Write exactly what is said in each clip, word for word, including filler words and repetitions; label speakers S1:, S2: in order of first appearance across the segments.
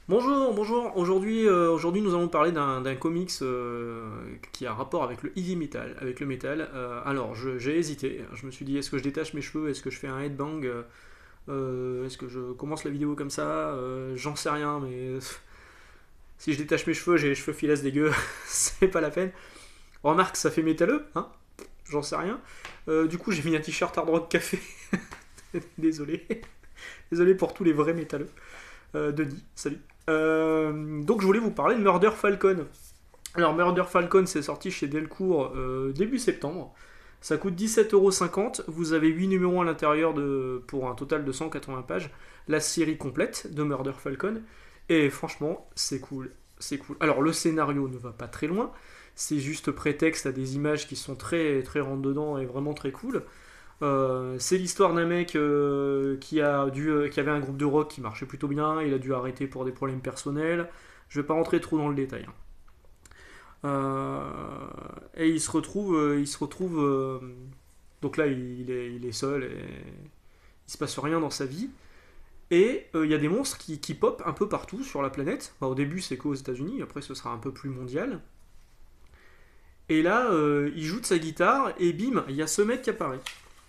S1: Bonjour, bonjour. Aujourd'hui, euh, aujourd'hui, nous allons parler d'un d'un comics euh, qui a rapport avec le heavy metal, avec le métal. Euh, alors, je- j'ai hésité. Je me suis dit, est-ce que je détache mes cheveux, est-ce que je fais un headbang, euh, euh, est-ce que je commence la vidéo comme ça. Euh, J'en sais rien, mais euh, si je détache mes cheveux, j'ai les cheveux filasse dégueu, c'est pas la peine. Remarque, ça fait métalleux, hein. J'en sais rien. Euh, du coup, j'ai mis un t-shirt Hard Rock Café. Désolé, désolé pour tous les vrais métalleux. Euh, Denis, salut. Euh, donc je voulais vous parler de Murder Falcon. Alors Murder Falcon c'est sorti chez Delcourt euh, début septembre. Ça coûte dix-sept euros cinquante. Vous avez huit numéros à l'intérieur de, pour un total de cent quatre-vingts pages. La série complète de Murder Falcon. Et franchement, c'est cool. C'est cool. Alors le scénario ne va pas très loin. C'est juste prétexte à des images qui sont très très rentre dedans et vraiment très cool. Euh, c'est l'histoire d'un mec euh, qui, a dû, euh, qui avait un groupe de rock qui marchait plutôt bien, il a dû arrêter pour des problèmes personnels. Je vais pas rentrer trop dans le détail, hein. Euh, et il se retrouve, euh, il se retrouve, euh, donc là il, il est, il est seul et il se passe rien dans sa vie. Et euh, il y a des monstres qui, qui pop un peu partout sur la planète. Bah, au début c'est qu'aux États-Unis, après ce sera un peu plus mondial. Et là euh, il joue de sa guitare et bim, il y a ce mec qui apparaît.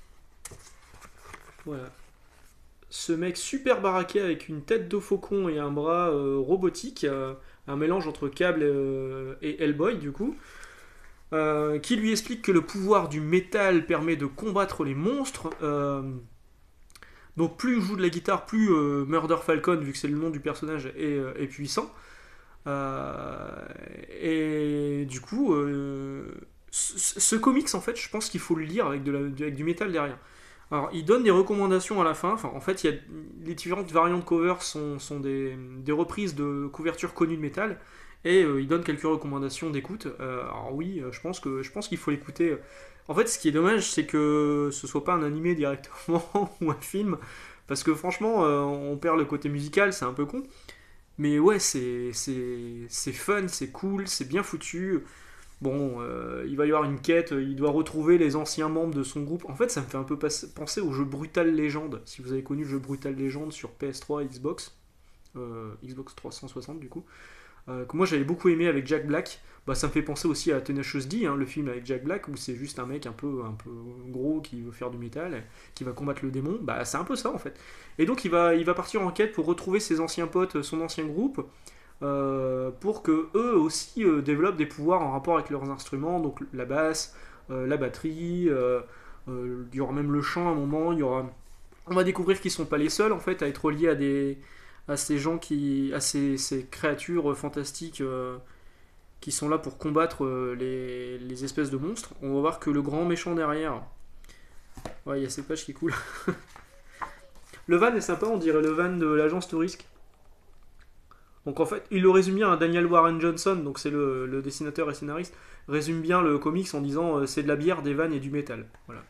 S1: Voilà. Ce mec super baraqué avec une tête de faucon et un bras euh, robotique, euh, un mélange entre Cable euh, et Hellboy du coup, euh, qui lui explique que le pouvoir du métal permet de combattre les monstres. Euh, donc plus il joue de la guitare, plus euh, Murder Falcon, vu que c'est le nom du personnage, est, euh, est puissant. Euh, et du coup, euh, ce, ce comics en fait, je pense qu'il faut le lire avec, de la- avec du métal derrière. Alors, il donne des recommandations à la fin. Enfin, en fait, il y a, les différentes variantes de cover sont, sont des, des reprises de couvertures connues de métal. Et euh, il donne quelques recommandations d'écoute. Euh, alors oui, euh, je pense que je pense qu'il faut l'écouter. En fait, ce qui est dommage, c'est que ce soit pas un animé directement ou un film, parce que franchement, euh, on perd le côté musical, c'est un peu con. Mais ouais, c'est c'est c'est fun, c'est cool, c'est bien foutu. Bon, euh, il va y avoir une quête, il doit retrouver les anciens membres de son groupe. En fait, ça me fait un peu pas- penser au jeu Brutal Legend. Si vous avez connu le jeu Brutal Legend sur P S trois, Xbox, euh, Xbox trois cent soixante du coup, euh, que moi j'avais beaucoup aimé avec Jack Black. Bah, ça me fait penser aussi à Tenacious D, hein, le film avec Jack Black, où c'est juste un mec un peu, un peu gros qui veut faire du métal, qui va combattre le démon. Bah, c'est un peu ça en fait. Et donc il va, il va partir en quête pour retrouver ses anciens potes, son ancien groupe, euh, pour que eux aussi euh, développent des pouvoirs en rapport avec leurs instruments, donc la basse, euh, la batterie, euh, euh, il y aura même le chant à un moment, il y aura... On va découvrir qu'ils sont pas les seuls en fait à être liés à des à ces gens qui à ces, ces créatures fantastiques euh, qui sont là pour combattre euh, les, les espèces de monstres. On va voir que le grand méchant derrière, ouais, il y a cette page qui est cool. Le van est sympa, on dirait le van de l'agence Tourisque. Donc en fait, il le résume bien, hein, Daniel Warren Johnson, donc c'est le, le dessinateur et scénariste, résume bien le comics en disant euh, c'est de la bière, des vannes et du métal. Voilà.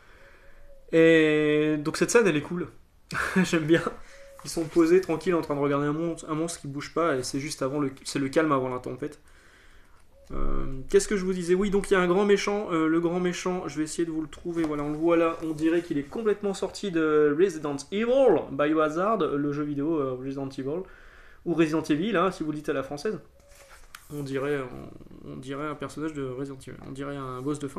S1: Et donc cette scène, elle est cool. J'aime bien. Ils sont posés tranquilles en train de regarder un monstre, un monstre qui bouge pas et c'est juste avant le, c'est le calme avant la tempête. Euh, Qu'est-ce que je vous disais? Oui, donc il y a un grand méchant. Euh, le grand méchant, je vais essayer de vous le trouver. Voilà, on le voit là. On dirait qu'il est complètement sorti de Resident Evil Biohazard, le jeu vidéo euh, Resident Evil ou Resident Evil, hein, si vous le dites à la française. On dirait, on, on dirait un personnage de Resident Evil. On dirait un boss de fin.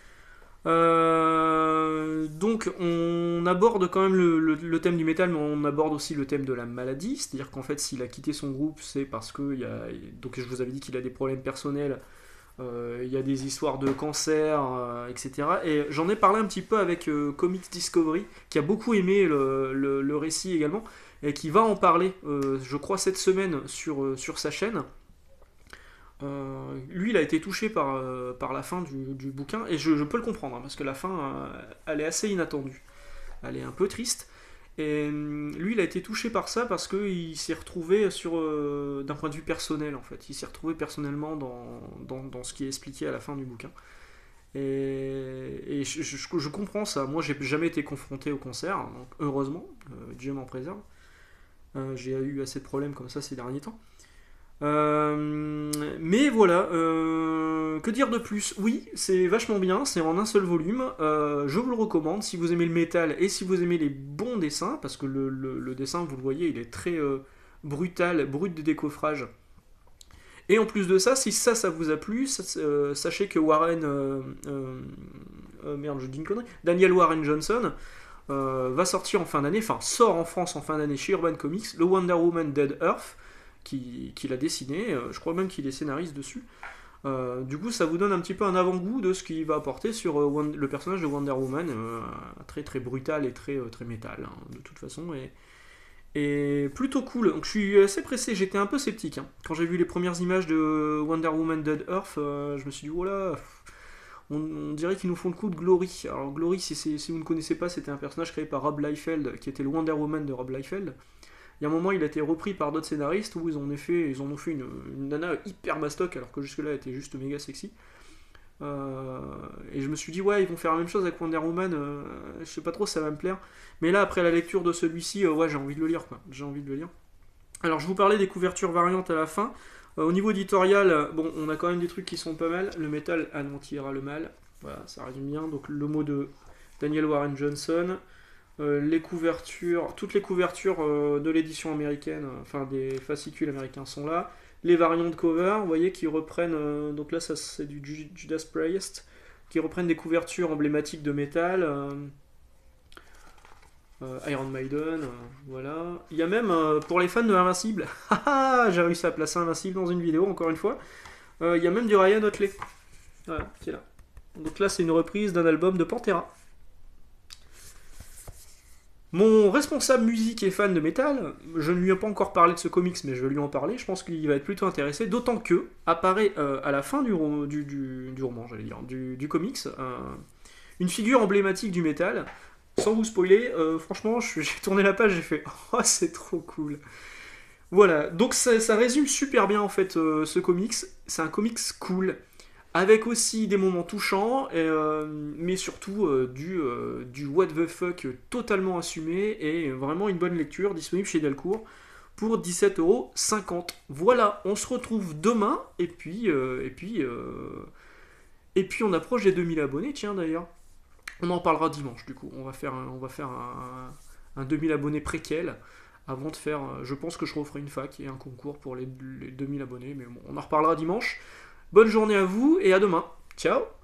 S1: Euh, donc on aborde quand même le, le- le thème du métal, mais on aborde aussi le thème de la maladie, c'est-à-dire qu'en fait s'il a quitté son groupe, c'est parce que il y a, donc je vous avais dit qu'il a des problèmes personnels, euh, il y a des histoires de cancer, euh, et cetera. Et j'en ai parlé un petit peu avec euh, Comics Discovery, qui a beaucoup aimé le, le- le récit également, et qui va en parler, euh, je crois cette semaine sur, euh, sur sa chaîne. Euh, lui, il a été touché par, euh, par la fin du, du bouquin, et je, je peux le comprendre, hein, parce que la fin, euh, elle est assez inattendue. Elle est un peu triste. Et euh, lui, il a été touché par ça parce qu'il s'est retrouvé sur, euh, d'un point de vue personnel, en fait. Il s'est retrouvé personnellement dans, dans, dans ce qui est expliqué à la fin du bouquin. Et, et je, je- je comprends ça. Moi, j'ai jamais été confronté au cancer, donc heureusement, euh, Dieu m'en préserve. Euh, j'ai eu assez de problèmes comme ça ces derniers temps. Euh, mais voilà, euh, que dire de plus? Oui, c'est vachement bien, c'est en un seul volume. Euh, je vous le recommande si vous aimez le métal et si vous aimez les bons dessins, parce que le, le- le dessin, vous le voyez, il est très, euh, brutale, brute de décoffrage. Et en plus de ça, si ça, ça vous a plu, ça, euh, sachez que Warren... Euh, euh, euh, merde, je dis une connerie. Daniel Warren Johnson euh, va sortir en fin d'année, enfin sort en France en fin d'année chez Urban Comics, le Wonder Woman Dead Earth, qu'il qui a dessiné, euh, je crois même qu'il est scénariste dessus. Euh, du coup, ça vous donne un petit peu un avant-goût de ce qu'il va apporter sur euh, le personnage de Wonder Woman, euh, très très brutal et très, euh, très métal, hein, de toute façon, et... Et plutôt cool, donc je suis assez pressé, j'étais un peu sceptique. Hein. Quand j'ai vu les premières images de Wonder Woman Dead Earth, euh, je me suis dit, oh là, on, on dirait qu'ils nous font le coup de Glory. Alors Glory, si, si vous ne connaissez pas, c'était un personnage créé par Rob Liefeld, qui était le Wonder Woman de Rob Liefeld. Il y a un moment, il a été repris par d'autres scénaristes où ils en ont fait, ils en ont fait une, une nana hyper mastoc, alors que jusque-là, elle était juste méga sexy. Euh, et je me suis dit, ouais, ils vont faire la même chose avec Wonder Woman, euh, je sais pas trop si ça va me plaire. Mais là, après la lecture de celui-ci, euh, ouais, j'ai envie de le lire, quoi. J'ai envie de le lire. Alors, je vous parlais des couvertures variantes à la fin. Euh, au niveau éditorial, euh, bon, on a quand même des trucs qui sont pas mal. Le métal anéantira le mal. Voilà, ça résume bien. Donc, le mot de Daniel Warren Johnson. Euh, les couvertures, toutes les couvertures euh, de l'édition américaine, euh, enfin des fascicules américains sont là. Les variantes cover, vous voyez, qui reprennent, euh, donc là ça c'est du Judas Priest, qui reprennent des couvertures emblématiques de métal, euh, euh, Iron Maiden, euh, voilà. Il y a même, euh, pour les fans de Invincible, j'ai réussi à placer Invincible dans une vidéo, encore une fois, euh, il y a même du Ryan Otley, voilà, qui est là. Donc là c'est une reprise d'un album de Pantera. Mon responsable musique et fan de métal, je ne lui ai pas encore parlé de ce comics, mais je vais lui en parler, je pense qu'il va être plutôt intéressé, d'autant que apparaît euh, à la fin du, du, du, du roman, j'allais dire, du, du comics, euh, une figure emblématique du métal. Sans vous spoiler, euh, franchement, j'ai tourné la page, j'ai fait « Oh, c'est trop cool !» Voilà, donc ça, ça résume super bien en fait euh, ce comics, c'est un comics cool, avec aussi des moments touchants, et, euh, mais surtout euh, du, euh, du what the fuck totalement assumé, et vraiment une bonne lecture, disponible chez Delcourt, pour dix-sept euros cinquante. Voilà, on se retrouve demain, et puis, euh, et puis, euh, et puis on approche des deux mille abonnés, tiens d'ailleurs. On en parlera dimanche, du coup, on va faire un, on va faire un, un deux mille abonnés préquel, avant de faire, je pense que je referai une fac et un concours pour les, les deux mille abonnés, mais bon, on en reparlera dimanche. Bonne journée à vous et à demain. Ciao!